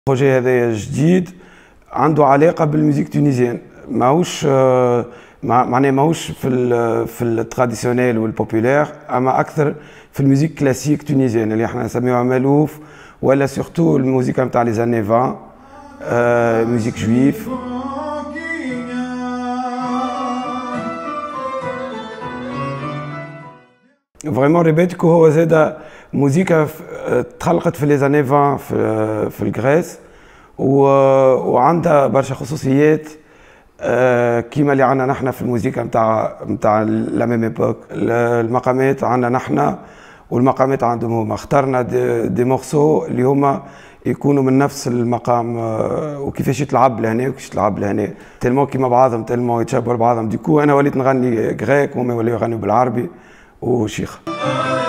البروجي هذايا جديد عنده علاقه بالميوزيك تونيزيان، ماهوش معناه ماهوش في التراديسيونيل والبوبولير، اما اكثر في الميوزيك كلاسيك تونيزيان اللي احنا نسميوها مالوف، ولا سورتو الموسيقى نتاع لي زاني 20 ميوزيك جويف. فريمون ريبيتكو هو زاد موسيقى تخلقت في لي زاني 20 في الغريس، وعندها برشا خصوصيات كيما اللي عندنا نحن في الموسيقى نتاع لا ميم ايبوك. المقامات عندنا نحن والمقامات عندهم هما، اخترنا دي مورسو اللي هما يكونوا من نفس المقام، وكيفاش يتلعب لهنا وكيفاش يتلعب لهنا، تلمو كيما بعضهم تلمو يتشابهوا لبعضهم. ديكو انا وليت نغني غريك وهما يوليو يغنيو بالعربي وشيخ.